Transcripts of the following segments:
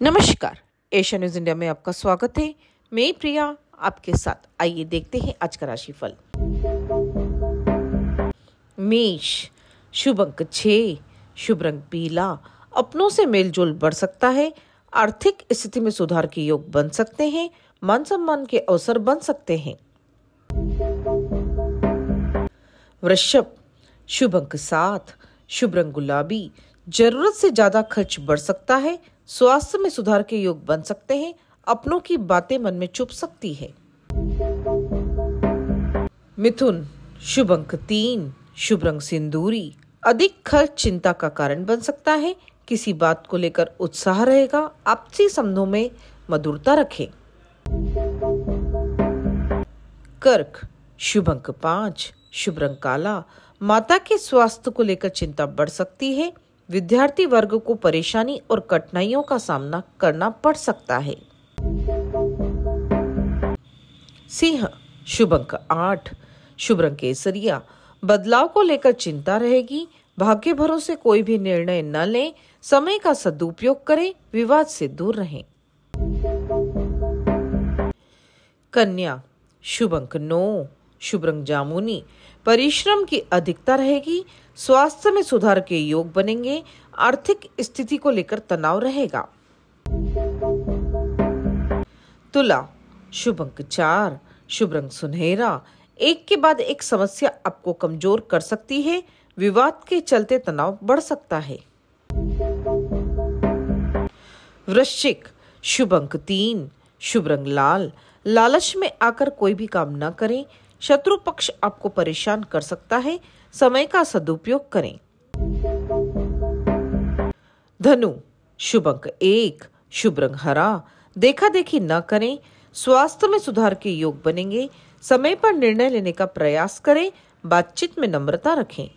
नमस्कार, Asia news India में आपका स्वागत है। मैं प्रिया आपके साथ। आइए देखते हैं आज का राशिफल। मेष, शुभ अंक 6, शुभ रंग पीला। अपनों से मेलजोल बढ़ सकता है। आर्थिक स्थिति में सुधार के योग बन सकते हैं। मान सम्मान के अवसर बन सकते हैं। वृषभ, शुभ अंक 7, शुभ रंग गुलाबी। जरूरत से ज्यादा खर्च बढ़ सकता है। स्वास्थ्य में सुधार के योग बन सकते हैं। अपनों की बातें मन में चुभ सकती है। मिथुन, शुभ अंक 3, शुभ रंग सिंदूरी। अधिक खर्च चिंता का कारण बन सकता है। किसी बात को लेकर उत्साह रहेगा। आपसी संबंधों में मधुरता रखें। कर्क, शुभ अंक 5, शुभ रंग काला। माता के स्वास्थ्य को लेकर चिंता बढ़ सकती है। विद्यार्थी वर्ग को परेशानी और कठिनाइयों का सामना करना पड़ सकता है। सिंह, शुभ अंक 8, शुभ रंग केसरिया। बदलाव को लेकर चिंता रहेगी। भाग्य भरोसे कोई भी निर्णय न लें। समय का सदुपयोग करें। विवाद से दूर रहें। कन्या, शुभ अंक 9, शुभ रंग जामुनी। परिश्रम की अधिकता रहेगी। स्वास्थ्य में सुधार के योग बनेंगे। आर्थिक स्थिति को लेकर तनाव रहेगा। तुला, शुभ अंक 4, शुभ रंग सुनहरा। एक के बाद एक समस्या आपको कमजोर कर सकती है। विवाद के चलते तनाव बढ़ सकता है। वृश्चिक, शुभ अंक 3, शुभ रंग लाल। लालच में आकर कोई भी काम न करें। शत्रु पक्ष आपको परेशान कर सकता है। समय का सदुपयोग करें। धनु, शुभ अंक 1, शुभ रंग हरा। देखा देखी न करें। स्वास्थ्य में सुधार के योग बनेंगे। समय पर निर्णय लेने का प्रयास करें। बातचीत में नम्रता रखें।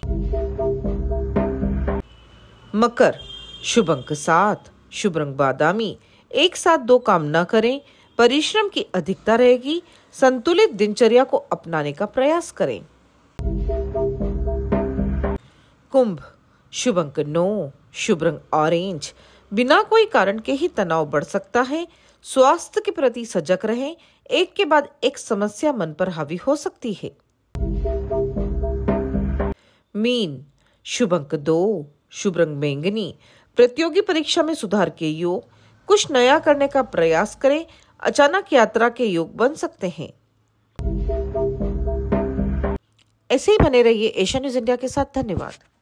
मकर, शुभ अंक 7, शुभ रंग बादामी। एक साथ दो काम न करें। परिश्रम की अधिकता रहेगी। संतुलित दिनचर्या को अपनाने का प्रयास करें। कुंभ, शुभ अंक 9, शुभ रंग ऑरेंज। बिना कोई कारण के ही तनाव बढ़ सकता है। स्वास्थ्य के प्रति सजग रहें। एक के बाद एक समस्या मन पर हावी हो सकती है। मीन, शुभ अंक 2, शुभ रंग बैंगनी। प्रतियोगी परीक्षा में सुधार के योग। कुछ नया करने का प्रयास करें। अचानक यात्रा के योग बन सकते हैं। ऐसे ही बने रहिए एशिया न्यूज इंडिया के साथ। धन्यवाद।